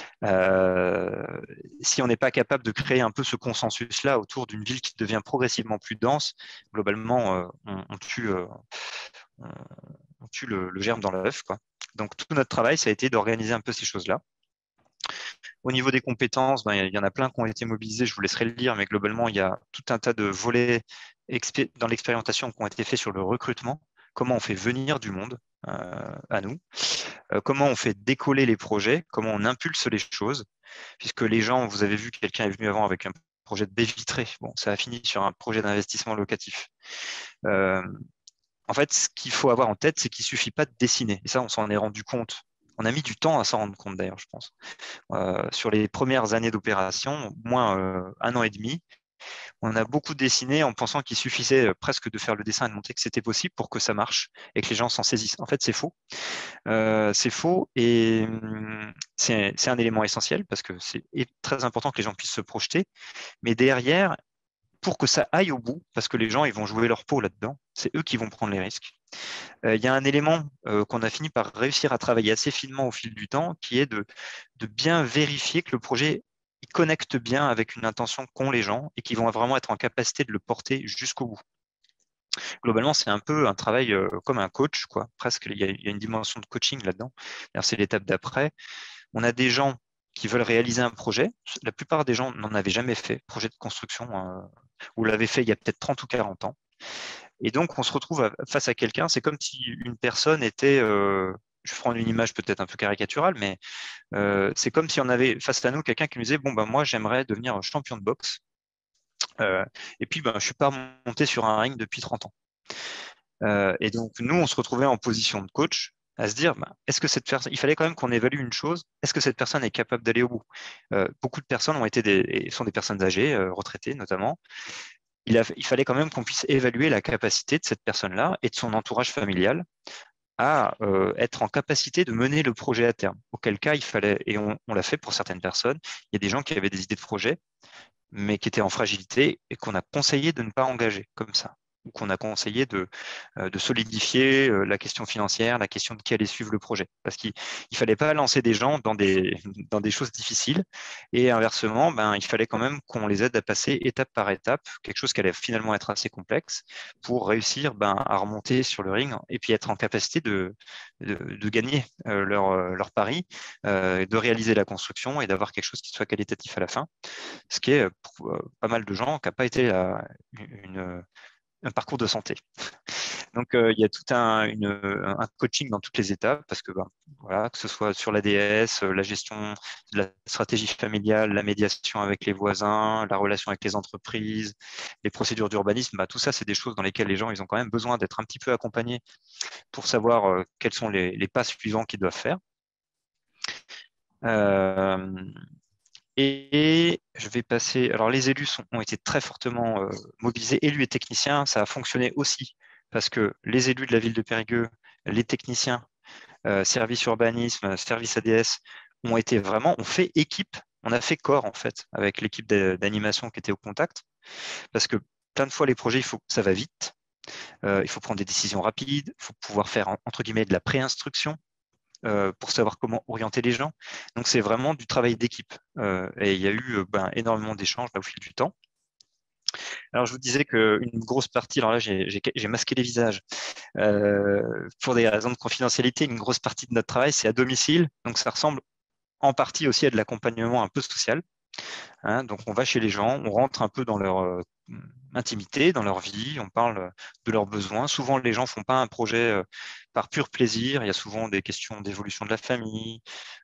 Si on n'est pas capable de créer un peu ce consensus-là autour d'une ville qui devient progressivement plus dense, globalement, on tue le germe dans l'œuf, quoi. Donc, tout notre travail, ça a été d'organiser un peu ces choses-là. Au niveau des compétences, il y en a plein qui ont été mobilisés, je vous laisserai le lire, mais globalement, il y a tout un tas de volets dans l'expérimentation qui ont été faits sur le recrutement, comment on fait venir du monde à nous, comment on fait décoller les projets, comment on impulse les choses, puisque les gens, vous avez vu, quelqu'un est venu avant avec un projet de baie vitrée, bon, ça a fini sur un projet d'investissement locatif. En fait, ce qu'il faut avoir en tête, c'est qu'il ne suffit pas de dessiner, et ça, on s'en est rendu compte. On a mis du temps à s'en rendre compte d'ailleurs, je pense. Sur les premières années d'opération, au moins 1 an et demi, on a beaucoup dessiné en pensant qu'il suffisait presque de faire le dessin et de montrer que c'était possible pour que ça marche et que les gens s'en saisissent. En fait, c'est faux. C'est faux et c'est un élément essentiel parce que c'est très important que les gens puissent se projeter. Mais derrière, pour que ça aille au bout, parce que les gens ils vont jouer leur peau là-dedans, c'est eux qui vont prendre les risques. Il y a un élément qu'on a fini par réussir à travailler assez finement au fil du temps, qui est de bien vérifier que le projet il connecte bien avec une intention qu'ont les gens et qu'ils vont vraiment être en capacité de le porter jusqu'au bout. Globalement, c'est un peu un travail comme un coach, quoi. Presque, il y a une dimension de coaching là-dedans. C'est l'étape d'après. On a des gens qui veulent réaliser un projet. La plupart des gens n'en avaient jamais fait, projet de construction ou l'avait fait il y a peut-être 30 ou 40 ans. Et donc, on se retrouve face à quelqu'un, c'est comme si une personne était, je prends une image peut-être un peu caricaturale, mais c'est comme si on avait face à nous quelqu'un qui nous disait, bon, ben, moi, j'aimerais devenir champion de boxe. Et puis, ben, je suis pas monté sur un ring depuis 30 ans. Et donc, nous, on se retrouvait en position de coach à se dire, ben, est-ce que cette personne, il fallait quand même qu'on évalue une chose, est-ce que cette personne est capable d'aller au bout? Beaucoup de personnes sont des personnes âgées, retraitées notamment. Il fallait quand même qu'on puisse évaluer la capacité de cette personne-là et de son entourage familial à être en capacité de mener le projet à terme. Auquel cas, il fallait, et on l'a fait pour certaines personnes, il y a des gens qui avaient des idées de projet, mais qui étaient en fragilité et qu'on a conseillé de ne pas engager comme ça, ou qu'on a conseillé de solidifier la question financière, la question de qui allait suivre le projet. Parce qu'il ne fallait pas lancer des gens dans des choses difficiles, et inversement, ben, il fallait quand même qu'on les aide à passer étape par étape, quelque chose qui allait finalement être assez complexe, pour réussir ben, à remonter sur le ring et puis être en capacité de gagner leur pari, de réaliser la construction et d'avoir quelque chose qui soit qualitatif à la fin, ce qui est pour pas mal de gens qui n'a pas été un parcours de santé. Donc, il y a tout un coaching dans toutes les étapes parce que, ben, voilà, que ce soit sur l'ADS, la gestion de la stratégie familiale, la médiation avec les voisins, la relation avec les entreprises, les procédures d'urbanisme, bah, tout ça, c'est des choses dans lesquelles les gens, ils ont quand même besoin d'être un petit peu accompagnés pour savoir quels sont les pas suivants qu'ils doivent faire. Et je vais passer. Alors, les élus ont été très fortement mobilisés, élus et techniciens. Ça a fonctionné aussi parce que les élus de la ville de Périgueux, les techniciens, service urbanisme, service ADS, ont fait équipe. On a fait corps, en fait, avec l'équipe d'animation qui était au contact. Parce que plein de fois, les projets, ça va vite. Il faut prendre des décisions rapides. Il faut pouvoir faire, entre guillemets, de la préinstruction pour savoir comment orienter les gens. Donc, c'est vraiment du travail d'équipe. Et il y a eu ben, énormément d'échanges au fil du temps. Alors, je vous disais qu'une grosse partie, alors là, j'ai masqué les visages, pour des raisons de confidentialité, une grosse partie de notre travail, c'est à domicile. Donc, ça ressemble en partie aussi à de l'accompagnement un peu social. Hein. Donc, on va chez les gens, on rentre un peu dans leur intimité, dans leur vie, on parle de leurs besoins. Souvent, les gens ne font pas un projet par pur plaisir. Il y a souvent des questions d'évolution de la famille,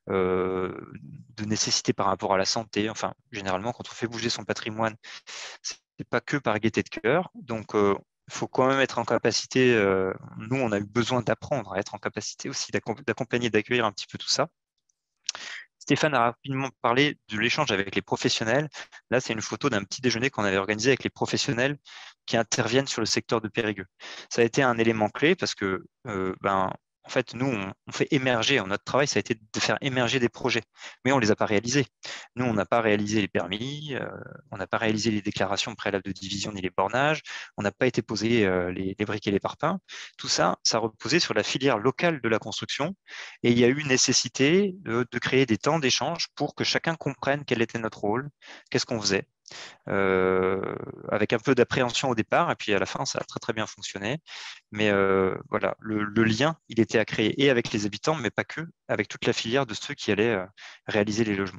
de nécessité par rapport à la santé. Enfin, généralement, quand on fait bouger son patrimoine, c'est pas que par gaieté de cœur. Donc, il faut quand même être en capacité, nous, on a eu besoin d'apprendre à être en capacité aussi d'accompagner, d'accueillir un petit peu tout ça. Stéphane a rapidement parlé de l'échange avec les professionnels. Là, c'est une photo d'un petit déjeuner qu'on avait organisé avec les professionnels qui interviennent sur le secteur de Périgueux. Ça a été un élément clé parce que, ben, en fait, nous, on fait émerger, notre travail, ça a été de faire émerger des projets, mais on ne les a pas réalisés. Nous, on n'a pas réalisé les permis, on n'a pas réalisé les déclarations préalables de division ni les bornages, on n'a pas été posé les briques et les parpaings. Tout ça, ça reposait sur la filière locale de la construction. Et il y a eu nécessité de créer des temps d'échange pour que chacun comprenne quel était notre rôle, qu'est-ce qu'on faisait, avec un peu d'appréhension au départ, et puis à la fin, ça a très très bien fonctionné. Mais voilà, le lien, il était à créer et avec les habitants, mais pas que, avec toute la filière de ceux qui allaient réaliser les logements.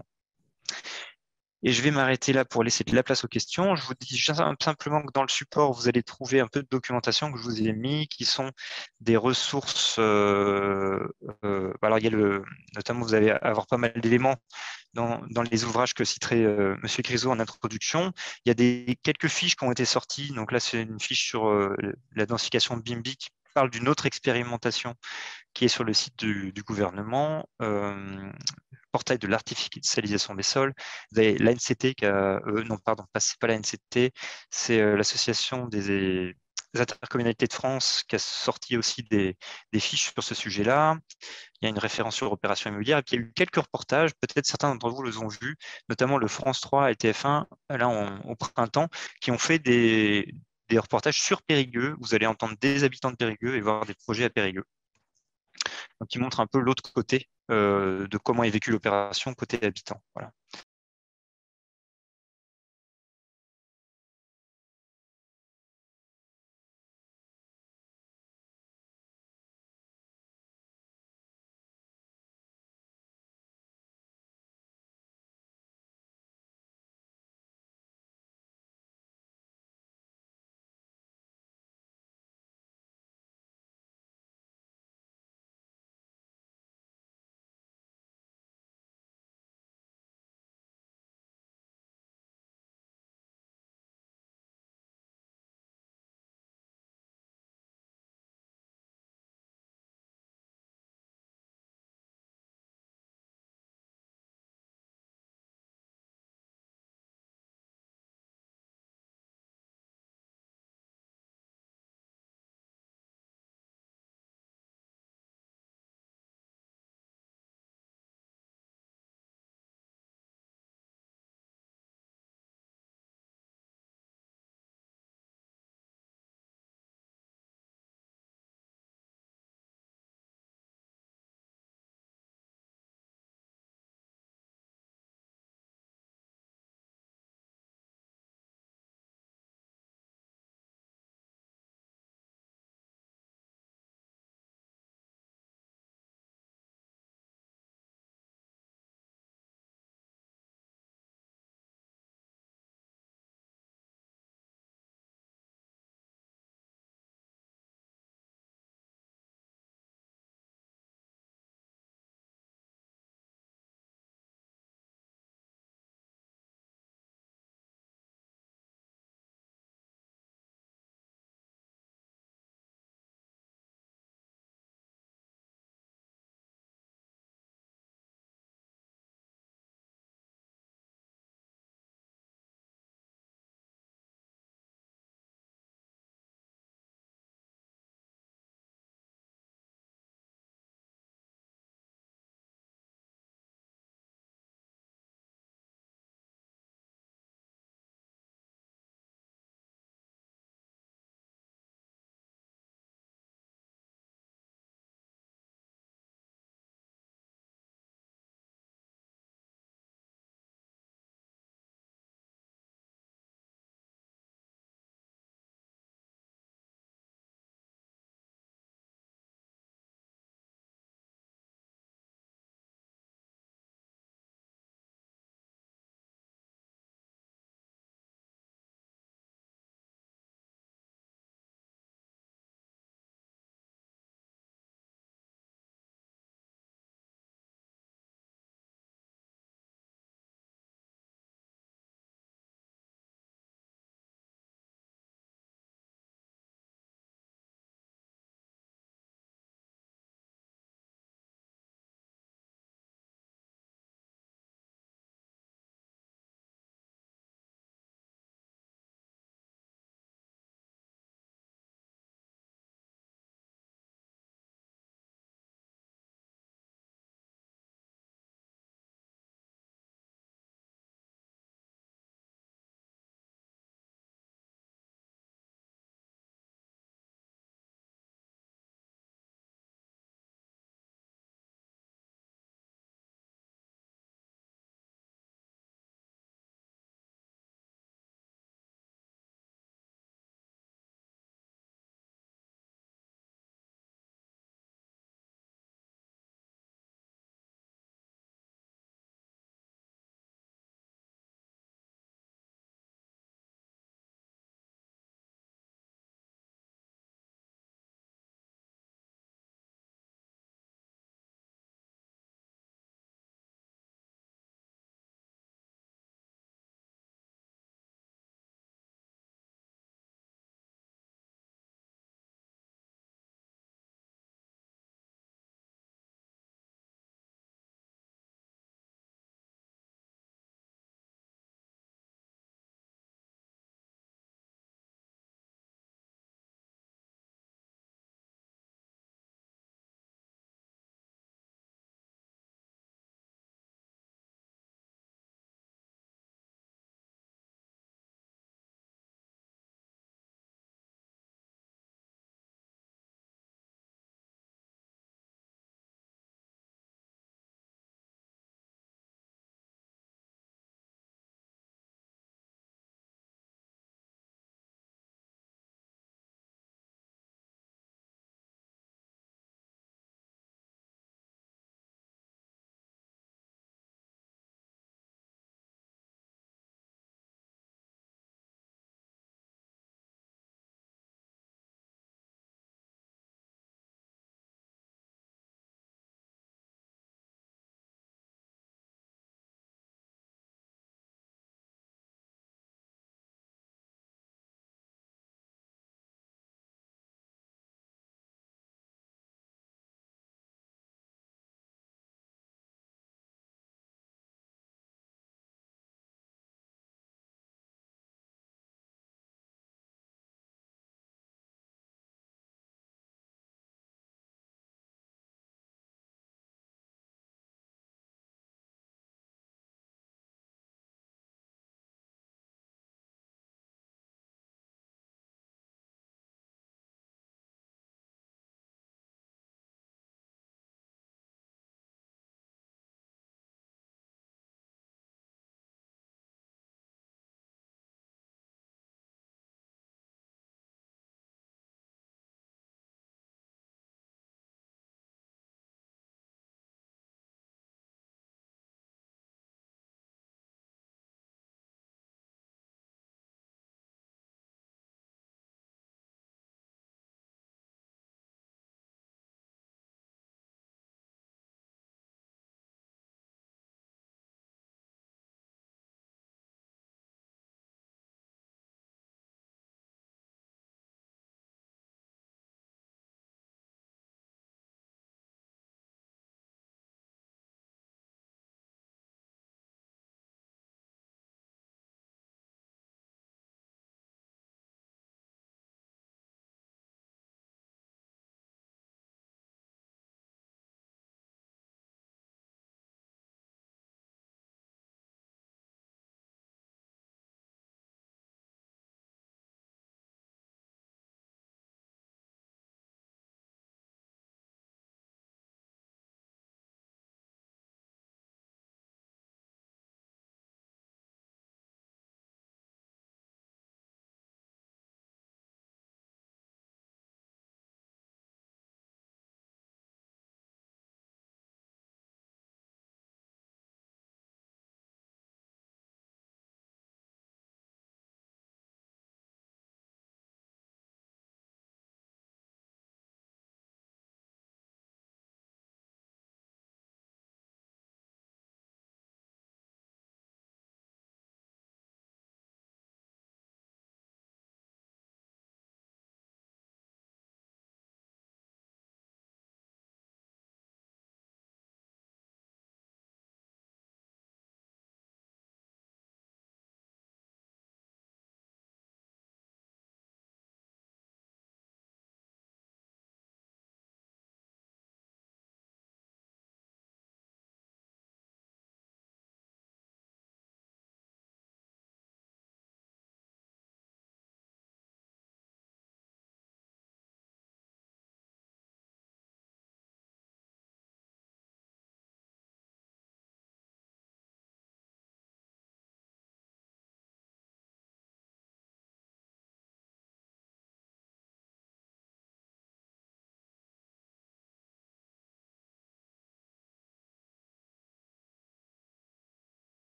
Et je vais m'arrêter là pour laisser de la place aux questions. Je vous dis simplement que dans le support, vous allez trouver un peu de documentation que je vous ai mis, qui sont des ressources. Alors, il y a notamment, vous allez avoir pas mal d'éléments dans les ouvrages que citerait Monsieur Grisot en introduction. Il y a quelques fiches qui ont été sorties. Donc là, c'est une fiche sur la densification de Bimbi qui parle d'une autre expérimentation qui est sur le site du gouvernement, portail de l'artificialisation des sols. Vous avez l'ANCT non, pardon, c'est pas l'ANCT, c'est l'association des intercommunalités de France qui a sorti aussi des fiches sur ce sujet-là. Il y a une référence sur opération immobilière. Et puis, il y a eu quelques reportages, peut-être certains d'entre vous les ont vus, notamment le France 3 et TF1, là, au printemps, qui ont fait des reportages sur Périgueux. Vous allez entendre des habitants de Périgueux et voir des projets à Périgueux. Donc, qui montre un peu l'autre côté de comment est vécue l'opération côté habitant. Voilà.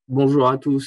Bonjour à tous.